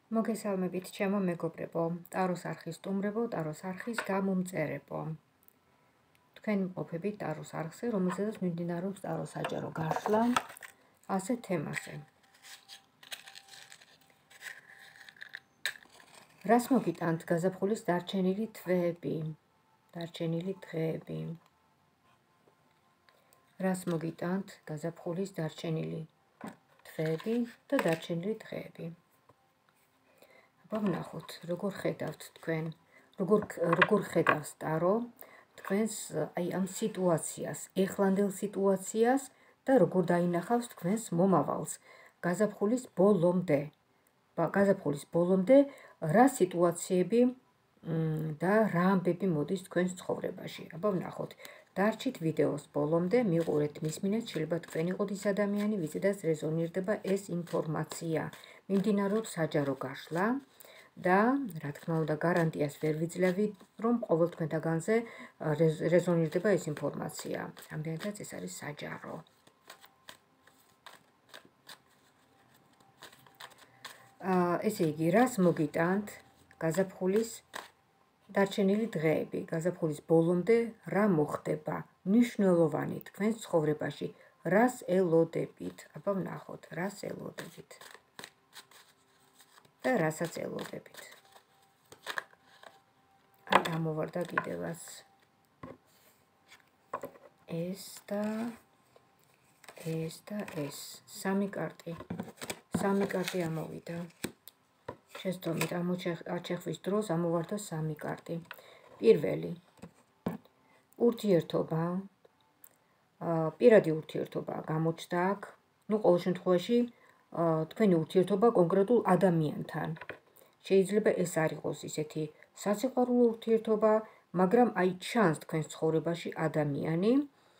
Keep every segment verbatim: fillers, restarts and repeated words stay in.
მოგესალმებით, ჩემო მეგობრებო, ტაროს არხის სტუმრებო, ტაროს არხის გამომწერებო. თქვენ მყოფებით ტაროს არხზე, რომელზედაც მიმდინარეობს ტაროს საჯარო გაშლა, ასე თემაზე. რას მოგიტანთ გაზაფხულის დარჩენილი თვეები, დარჩენილი დღეები? რას მოგიტანთ გაზაფხულის დარჩენილი თვეები და დარჩენილი დღეები? ვნახოთ, როგორ ხედავთ თქვენ, როგორ როგორ ხედავს ტარო თქვენს აი ამ სიტუაციას, ეხლანდელ სიტუაციას და როგორ დაინახავს თქვენს მომავალს გაზაფხულის ბოლომდე. გაზაფხულის ბოლომდე რა სიტუაციები და რა ამბები მოდის თქვენს ცხოვრებაში. აბა ვნახოთ. დარჩით ვიდეოს ბოლომდე, მიყურეთ, მისმინეთ, შეიძლება თქვენ იყოთ ის ადამიანი, ვიზედაც რეზონირდება ეს ინფორმაცია. მიმდინარეობს საჯარო გაშლა. და რა თქმა უნდა გარანტიას ვერ ვიძლევი, რომ ყოველ თქვენთაგანზე რეზონირდება ეს ინფორმაცია. ამდენადაც ეს არის საჯარო. ესე იგი, რას მოგიტანთ გაზაფხულის დარჩენილი დღეები, გაზაფხულის ბოლომდე რა მოხდება მნიშვნელოვანი თქვენს ცხოვრებაში, რას ელოდებით? აბა ვნახოთ, რას ელოდებით. და რასაც ელოდებით. აი ამოვარდა კიდევაც ეს და ეს და ეს. სამი კარტი. სამი კარტი ამოვიდა. შეცდომით აჩეხვის დროს ამოვარდა სამი კარტი. პირველი. ურთიერთობა. პირადი ურთიერთობა გამოჩნდა აქ. ნუ ყოველ შემთხვევაში თქვენი ურთიერთობა კონკრეტულ ადამიანთან. შეიძლება ეს არ იყოს ისეთი სასიყვარულო ურთიერთობა, მაგრამ აი ჩანს თქვენს ცხოვრებაში ადამიანი,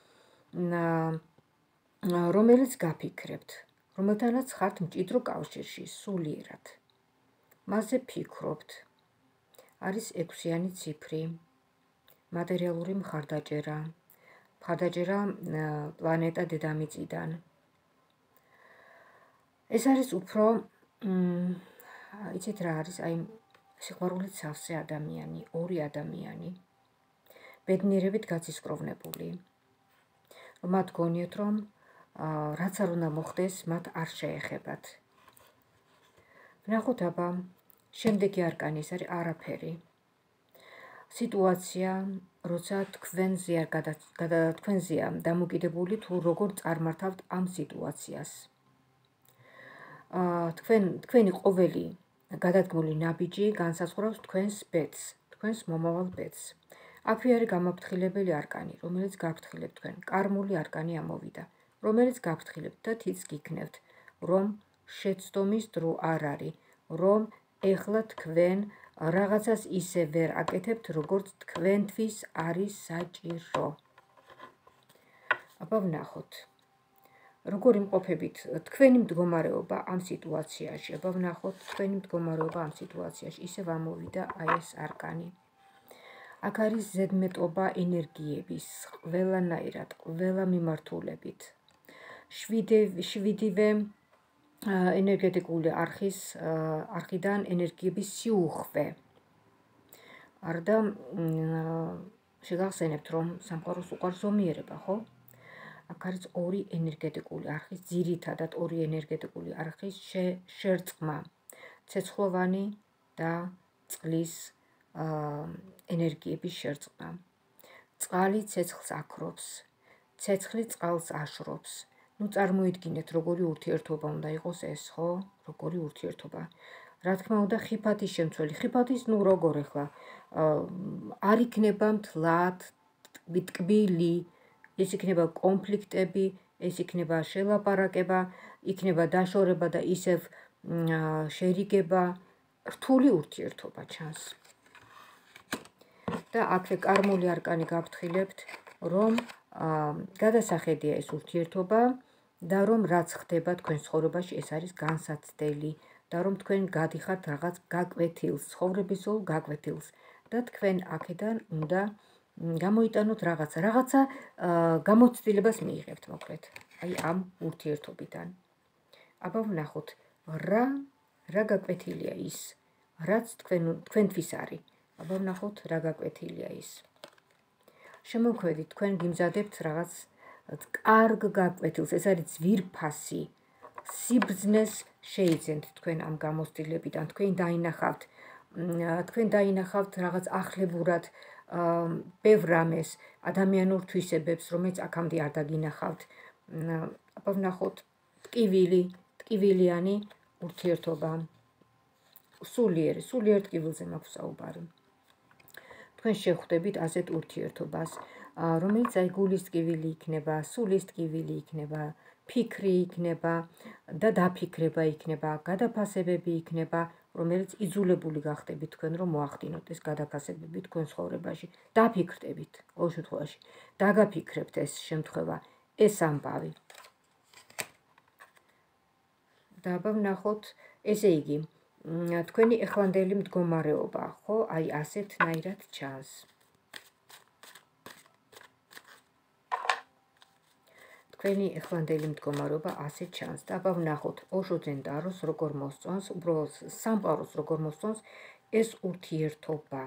რომელიც გაფიქრებთ, რომელთანაც ხართ მჭიდრო კავშირში, სულიერად. მასზე ფიქრობთ. არის ექვსიანი ციფრი, მატერიალური მხარდაჭერა, მხარდაჭერა პლანეტა დედამიწიდან. ეს არის უფრო, იცით რა არის, აი სიყვარულით სავსე ადამიანი, ორი ადამიანი, ბედნიერებით გაცისკროვნებული. მათ გონიათ, რომ რაც არ უნდა მოხდეს, მათ არ შეეხებათ. ვნახოთ აბა, შემდეგი არკანი ეს არის არაფერი. სიტუაცია, როცა თქვენზეა თქვენზეა დამოკიდებული თუ როგორ წარმართავთ ამ სიტუაციას. თქვენ თქვენი ყოველი გადადგმული ნაბიჯი განსაზღვრავს თქვენს ბედს, თქვენს მომავალ ბედს. აქვე არის გამაფრთხილებელი არკანი, რომელიც გაფრთხილებთ თქვენ. კარმული არკანი ამოვიდა, რომელიც გაფრთხილებთ და თიც გიქნევთ, რომ შეცდომის დრო არ არის, რომ ეხლა თქვენ რაღაცას ისე ვერ აკეთებთ, როგორც თქვენთვის არის საჭირო. აბა ვნახოთ. როგორ იმყოფებით თქვენი მდგომარეობა ამ სიტუაციაში? აბა ვნახოთ თქვენი მდგომარეობა ამ სიტუაციაში. ისევ ამოვიდა აი ეს არკანი. აქ არის ზედმეტობა ენერგიების, ყველანაირად, ყველა მიმართულებით. შვიდივე ენერგეტიკული არხის არხიდან ენერგიების სიუხვე. არდა შეგახსენებთ, რომ სამყაროს უყვარს ზომიერება, ხო? აქ არის ორი ენერგეტიკული არხის, ძირითადად ორი ენერგეტიკული არხის შერწყმა. ცეცხლოვანი და წყლის ენერგიების შერწყმა. წყალი ცეცხლს აქრობს, ცეცხლი წყალს აშრობს. ნუ წარმოიდგინეთ, როგორი ურთიერთობა უნდა იყოს ეს, ხო? როგორი ურთიერთობა. რა თქმა უნდა, ხიფათის შემცველი. ხიფათის, ნუ როგორ ახლა არ იქნება მთლად ტკბილი, ეს იქნება კონფლიქტები, ეს იქნება შელაპარაკება, იქნება დაშორება და ისევ შერიგება, რთული ურთიერთობა ჩანს. და აქვე კარმული არკანი გაფრთხილებთ, რომ გადასახედია ეს ურთიერთობა და რომ რაც ხდება თქვენ ცხოვრებაში, ეს არის განსაცდელი და რომ თქვენ გადიხართ რაღაც გაკვეთილს, ცხოვრებისულ გაკვეთილს და თქვენ აქედან უნდა გამოიტანოთ რაღაცა, რაღაცა გამოცდილებას მიიღებთ, მოკლედ, აი ამ ურთიერთობიდან. აბა ვნახოთ, რა რა გაკვეთილია ის, რაც თქვენ თქვენთვის არის. აბა ვნახოთ რა გაკვეთილია ის. შემოქმედით თქვენ გიმზადებთ რაღაც კარგ გაკვეთილს, ეს არის ძვირფასი, სიბრძნეს შეიძენთ თქვენ ამ გამოცდილებიდან, თქვენ დაინახავთ, თქვენ დაინახავთ რაღაც ახლებურად ბევრ რამეს, ადამიანურ თვისებებს, რომელიც აქამდე არ დაგინახავთ. აბა ვნახოთ ტკივილი, ტკივილიანი ურთიერთობა. სულიერი, სულიერ ტკივილზე მაქვს საუბარი. თქვენ შეხვდებით ასეთ ურთიერთობას, რომელიც აი გულის ტკივილი იქნება, სულის ტკივილი იქნება, ფიქრი იქნება და დაფიქრება იქნება, გადაფასებები იქნება, რომელიც იძულებული გახდებით თქვენ რომ მოახდინოთ ეს გადაფასებები თქვენ ცხოვრებაში. დაფიქრდებით, ყოველ შემთხვევაში, დაგაფიქრებთ ეს შემთხვევა, ეს ამბავი. და აბა ვნახოთ, ესე იგი, თქვენი ეხლანდელი მდგომარეობა, ხო, აი ასეთნაირად ჩანს. თქვენი ეხლანდელი მდგომარეობა ასე ჩანს. და აბა ვნახოთ, ოშოძენდაროს როგორ მოსწონს, უბრალოდ სამყაროს როგორ მოსწონს ეს ურთიერთობა.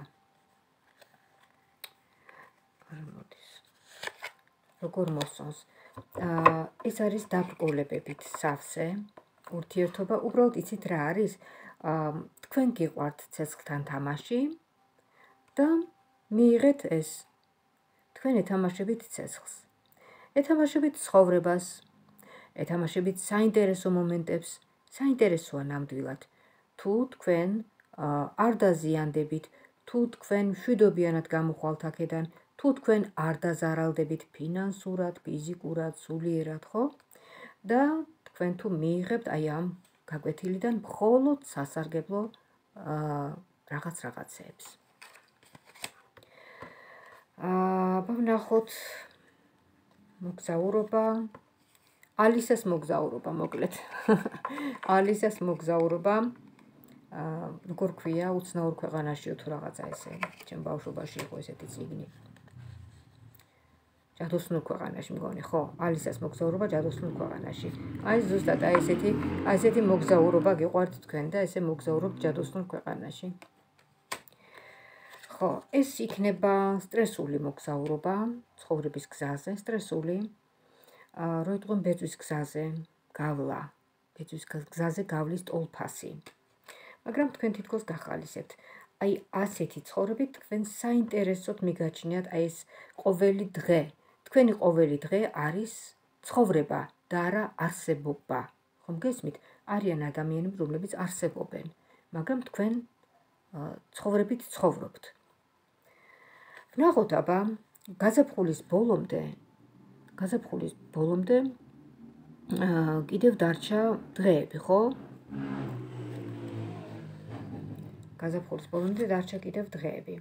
როგორ მოსწონს. ეს არის დაბრკოლებებით სავსე ურთიერთობა. უბრალოდ იცით რა არის? თქვენ გიყვართ ცეცხლთან თამაში და მიიღეთ ეს. თქვენ ეთამაშებით ცეცხლს. ეთამაშებით ცხოვრებას, ეთამაშებით საინტერესო მომენტებს, საინტერესოა ნამდვილად. თუ თქვენ არ დაზიანდებით, თუ თქვენ მშვიდობიანად გამოხვალთ აქედან, თუ თქვენ არ დაზარალდებით ფინანსურად, ფიზიკურად, სულიერად, ხო? და თქვენ თუ მიიღებთ აი ამ გაკვეთილიდან მხოლოდ სასარგებლო რაღაც რაღაცეებს. აბა ვნახოთ მოგზაურობა, ალისას მოგზაურობა, მოკლედ. ალისას მოგზაურობა, როგორ ქვია, უცნაურ ქვეყანაშიო თუ რაღაცა ესე, ჩემ ბავშვობაში იყო ესეთი წიგნი. ჯადოსნურ ქვეყანაში მგონი, ხო, ალისას მოგზაურობა ჯადოსნურ ქვეყანაში. აი ზუსტად აი ესეთი, აი ესეთი მოგზაურობა გიყვართ თქვენ და ესე მოგზაურობთ ჯადოსნურ ქვეყანაში. ხო, ეს იქნება სტრესული მოგზაურობა, ცხოვრების გზაზე, სტრესული. რო იტყვენ ბეწვის გზაზე გავლა, ბეწვის გზაზე გავლის ტოლფასი. მაგრამ თქვენ თითქოს გახალისებთ. აი ასეთი ცხოვრებით თქვენ საინტერესოდ მიგაჩნიათ აი ეს ყოველი დღე. თქვენი ყოველი დღე არის ცხოვრება და არა არსებობა. ხომ გესმით? არიან ადამიანები, რომლებიც არსებობენ, მაგრამ თქვენ ცხოვრებით ცხოვრობთ. ვნახოთ აბა, გაზაფხულის ბოლომდე, გაზაფხულის ბოლომდე კიდევ დარჩა დღეები, ხო? გაზაფხულის ბოლომდე დარჩა კიდევ დღეები.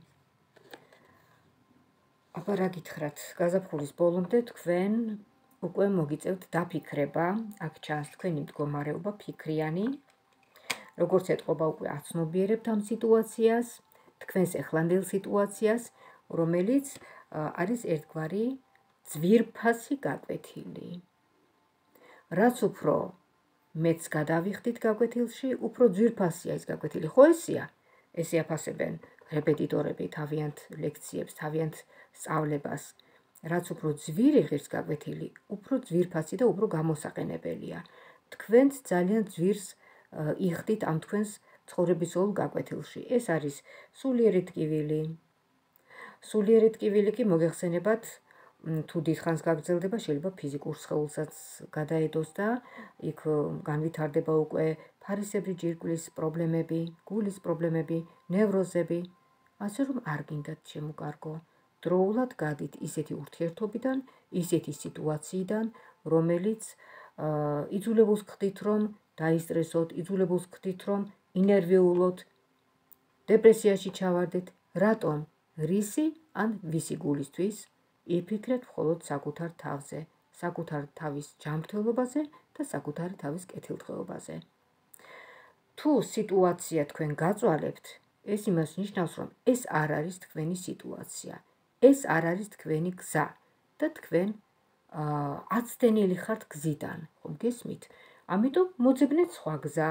აბა რა გითხრათ, გაზაფხულის ბოლომდე თქვენ უკვე მოგიწევთ დაფიქრება, აქ ჩანს თქვენი მდგომარეობა ფიქრიანი, როგორც ეტყობა უკვე აცნობიერებთ ამ სიტუაციას, თქვენს ეხლანდელ სიტუაციას, რომელიც არის ერთგვარი ძვირფასი გაკვეთილი. რაც უფრო მეც გადავიხდით გაკვეთილში, უფრო ძვირფასია ეს გაკვეთილი. ხო ესეა? ესე აფასებენ რეპეტიტორები თავიანთ ლექციებს, თავიანთ სწავლებას. რაც უფრო ძვირი ღირს გაკვეთილი, უფრო ძვირფასი და უფრო გამოსაყენებელია. თქვენც ძალიან ძვირს იხდით ამ თქვენს ცხოვრებისეულ გაკვეთილში. ეს არის სულიერი ტკივილი. სულიერი ტკივილი კი მოგეხსენებათ, თუ დიდხანს გაგრძელდება, შეიძლება ფიზიკურ სხეულსაც გადაედოს და იქ განვითარდება უკვე ფარისებრი ჯირკვლის პრობლემები, გულის პრობლემები, ნევროზები, ასე რომ არ გინდათ შემოგარგო. დროულად გადით ისეთი ურთიერთობიდან, ისეთი სიტუაციიდან, რომელიც იძულებულს ხდით, რომ დაისტრესოთ, იძულებულს ხდით, რომ ინერვიულოთ, დეპრესიაში ჩავარდეთ. რატომ? რისი ან ვისი გულისთვის? იფიქრეთ მხოლოდ საკუთარ თავზე, საკუთარ თავის ჯანმრთელობაზე და საკუთარი თავის კეთილდღეობაზე. თუ სიტუაცია თქვენ გაწვალებთ, ეს იმას ნიშნავს, რომ ეს არ არის თქვენი სიტუაცია, ეს არ არის თქვენი გზა და თქვენ აცდენილი ხართ გზიდან, ხომ გესმით? ამიტომ მოძებნეთ სხვა გზა,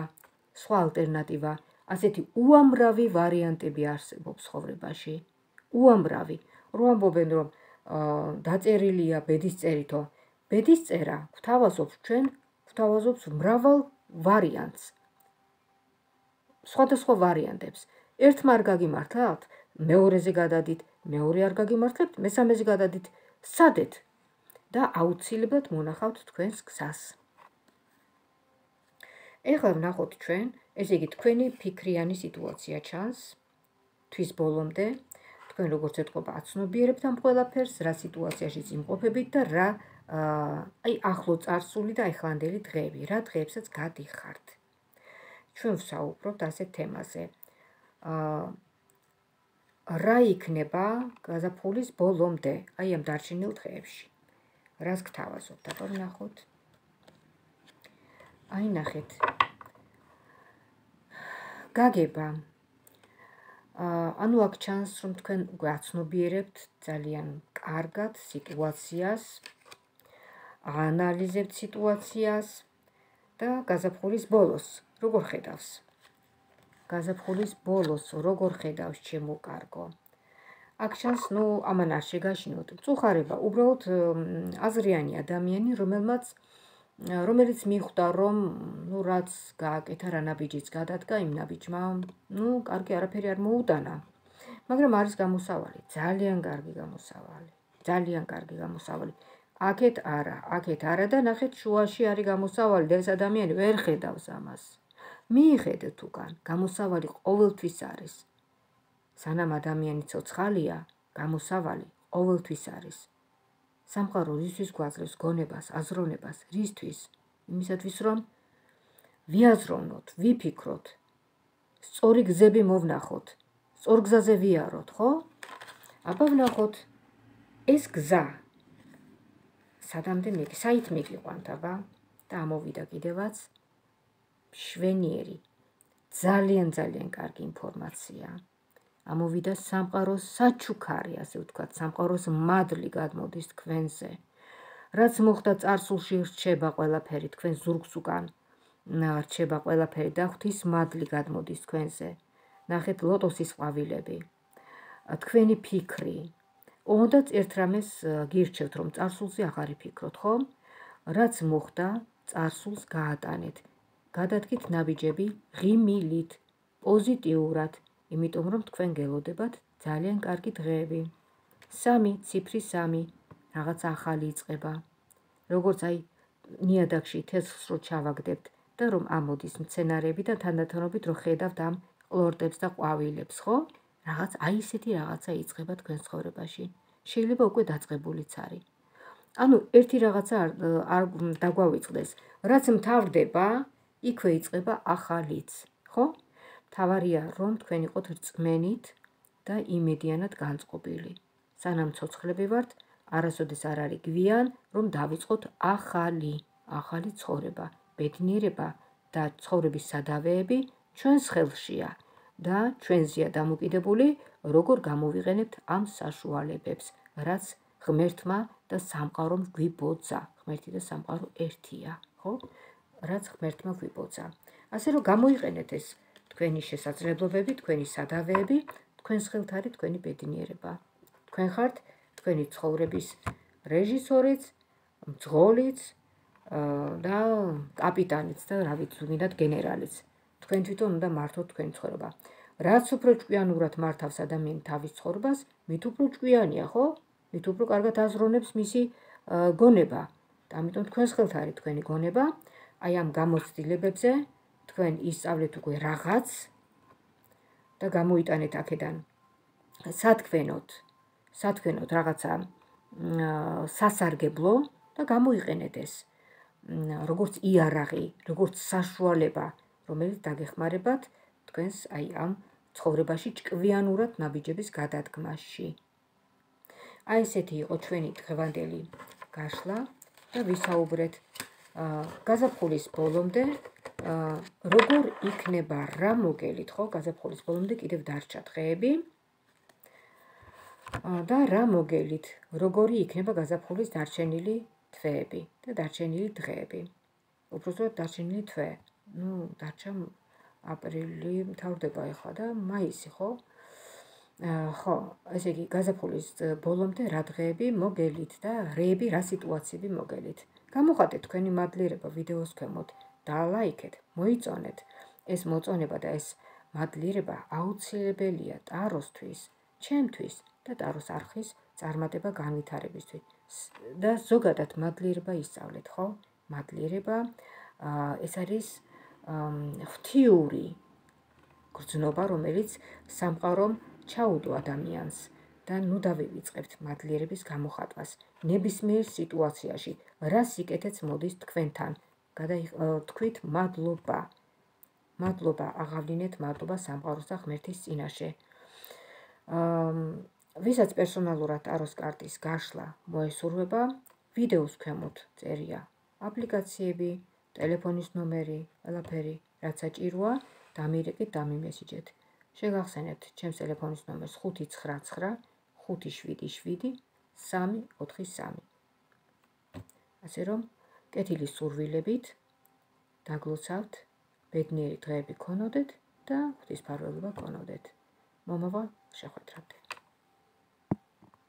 სხვა ალტერნატივა, ასეთი უამრავი ვარიანტები არსებობს ცხოვრებაში. უამრავი. რო ამბობენ, რომ დაწერილია ბედისწერითო, ბედისწერა გვთავაზობს ჩვენ, გვთავაზობს მრავალ ვარიანტს. სხვადასხვა ვარიანტებს. ერთმა არ გაგიმართლათ, მეორეზე გადადით, მეორე არ გაგიმართლებთ, მესამეზე გადადით, სადეთ და აუცილებლად მონახავთ თქვენს გზას. ეხლა ვნახოთ ჩვენ, ესე იგი თქვენი ფიქრიანი სიტუაცია ჩანს თვის ბოლომდე, თქვენ როგორც ეთყობა აცნობიერებთ ამ ყველაფერს, რა სიტუაციაში იმყოფებით და რა აი ახლო წარსული და ახლანდელი დღეები, რა დღეებსაც გადიხართ. ჩვენ ვსაუბრობთ ასეთ თემაზე. რა იქნება გაზაფხულის ბოლომდე, აი ამ დარჩენილ დღეებში. რას გთავაზობთ, აბა ვნახოთ. აი ნახეთ. გაგება. ანუ აქ ჩანს, რომ თქვენ გვაცნობიერებთ ძალიან კარგად სიტუაციას, აანალიზებთ სიტუაციას და გაზაფხულის ბოლოს როგორ ხედავს? გაზაფხულის ბოლოს როგორ ხედავს ჩემო კარგო? აქ ჩანს, ნუ ამან არ შეგაშინოთ. მწუხარება, უბრალოდ აზრიანი ადამიანი, რომელმაც რომელიც მიხვდა, რომ ნუ რაც გააკეთა, რა ნაბიჯიც გადადგა, იმ ნაბიჯმა, ნუ კარგი არაფერი არ მოუტანა. მაგრამ არის გამოსავალი, ძალიან კარგი გამოსავალი. ძალიან კარგი გამოსავალი. აქეთ არა, აქეთ არა და ნახეთ შუაში არის გამოსავალი და ეს ადამიანი ვერ ხედავს ამას. მიიხედეთ უკან, გამოსავალი ყოველთვის არის. სანამ ადამიანი ცოცხალია, გამოსავალი ყოველთვის არის. სამყარო რისთვის გვაძლევს გონებას, აზროვნებას, რისთვის? იმისათვის, რომ ვიაზროვნოთ, ვიფიქროთ, სწორი გზები მოვნახოთ, სწორ გზაზე ვიაროთ, ხო? აბა ვნახოთ, ეს გზა სადამდე მეკი, საით მეკიყვანთ, აბა და ამოვიდა კიდევაც მშვენიერი, ძალიან ძალიან კარგი ინფორმაცია. ამოვიდა სამყაროს საჩუქარი, ასე ვთქვათ, სამყაროს მადლი გადმოდის თქვენზე. რაც მოხდა წარსულში, რჩება ყველაფერი თქვენ ზურგს უკან, რჩება ყველაფერი და ღვთის მადლი გადმოდის თქვენზე. ნახეთ ლოტოსის ყვავილები, თქვენი ფიქრი. ოღონდაც ერთ რამეს გირჩევთ, რომ წარსულზე აღარ იფიქროთ, ხო? რაც მოხდა, წარსულს გაატანეთ. გადადგით ნაბიჯები ღიმილით, პოზიტიურად, იმიტომ რომ თქვენ გელოდებათ ძალიან კარგი დღეები. სამი, ციფრი სამი, რაღაც ახალი იწყება. როგორც აი ნიადაგში თესლს რო ჩავაგდებთ და რომ ამოდის მცენარეები და თანდათანობით რო ხედავთ ამ ყლორტებს და ყვავილებს, ხო? რაღაც აი ესეთი რაღაცა იწყება თქვენ ცხოვრებაში. შეიძლება უკვე დაწყებულიც არის. ანუ ერთი რაღაცა არ დაგვავიწყდეს, რაც მთავრდება, იქვე იწყება ახალიც, ხო? მთავარია, რომ თქვენ იყოთ რწმენით და იმედიანად განწყობილი. სანამ ცოცხლები ვართ, არასოდეს არ არის გვიან, რომ დავიწყოთ ახალი, ახალი ცხოვრება, ბედნიერება და ცხოვრების სადავეები ჩვენს ხელშია და ჩვენზეა დამოკიდებული, როგორ გამოვიყენებთ ამ საშუალებებს, რაც ღმერთმა და სამყარომ გვიბოძა. ღმერთი და სამყარო ერთია, ხო? რაც ღმერთმა გვიბოძა. ასე რომ გამოიყენეთ ეს თქვენი შესაძლებლობები, თქვენი სადავეები, თქვენს ხელთ არის თქვენი ბედნიერება. თქვენ ხართ თქვენი ცხოვრების რეჟისორიც, მძღოლიც და კაპიტანიც და რა ვიცი, გინდათ გენერალიც. თქვენ თვითონ უნდა მართოთ თქვენი ცხოვრება. რაც უფრო ჭკვიანურად მართავს ადამიანი თავის ცხოვრებას, მით უფრო ჭკვიანია, ხო? მით უფრო კარგად აზროვნებს მისი გონება. და ამიტომ თქვენს ხელთ არის თქვენი გონება. აი ამ გამოცდილებებზე თქვენ ისწავლეთ უკვე რაღაც და გამოიტანეთ აქედან სათქმენოთ, სათქმენოთ რაღაცა სასარგებლო და გამოიყენეთ ეს როგორც იარაღი, როგორც საშუალება, რომელიც დაგეხმარებათ თქვენს აი ამ ცხოვრებაში ჭკვიანურად ნაბიჯების გადადგმაში. აი ესეთი იყო ჩვენი დღევანდელი გაშლა და ვისაუბრეთ გაზაფხულის ბოლომდე როგორ იქნება რა მოგელით, ხო? გაზაფხულის ბოლომდე კიდევ დარჩა დღეები და რა მოგელით, როგორი იქნება გაზაფხულის დარჩენილი თვეები და დარჩენილი დღეები. უბრალოდ დარჩენილი თვე, ну, დარჩა აპრილი მთავრდება ეხლა და მაისი, ხო? ხო, ესე იგი, გაზაფხულის ბოლომდე რა დღეები მოგელით და რეები რა სიტუაციები მოგელით. გამოხატეთ თქვენი მადლიერება ვიდეოს ქვემოთ და ლაიქეთ, მოიწონეთ. ეს მოწონება და ეს მადლიერება აუცილებელია ტაროსთვის, ჩემთვის და ტაროს არხის წარმატება განვითარებისთვის. და ზოგადად მადლიერება ისწავლეთ, ხო? მადლიერება ეს არის ღვთიური გრძნობა, რომელიც სამყარომ ჩაუდო ადამიანს და ნუ დავივიწყებთ მადლიერების გამოხატვას. ნებისმიერ სიტუაციაში, რა სიკეთეც მოდის თქვენთან, გადავთქვით მადლობა. მადლობა აღავლინეთ, მადლობა სამყაროს და ღმერთის წინაშე. ვისაც პერსონალურად ტაროს კარტის გაშლა მოესურვება, ვიდეოს ქვემოთ წერია აპლიკაციები, ტელეფონის ნომერი, ყველაფერი, რაც საჭიროა, დამირეკით, დამიმესიჯეთ. შეგახსენებთ ჩემს ტელეფონის ნომერს ხუთი ცხრა ცხრა ხუთი შვიდი შვიდი სამი ოთხი სამი. ასე რომ, კეთილის სურვილებით დაგლოცავთ, ბედნიერი დღეები გქონოდეთ და ღვთისმფარველობა გქონოდეთ. მომავალ შეხვედრამდე.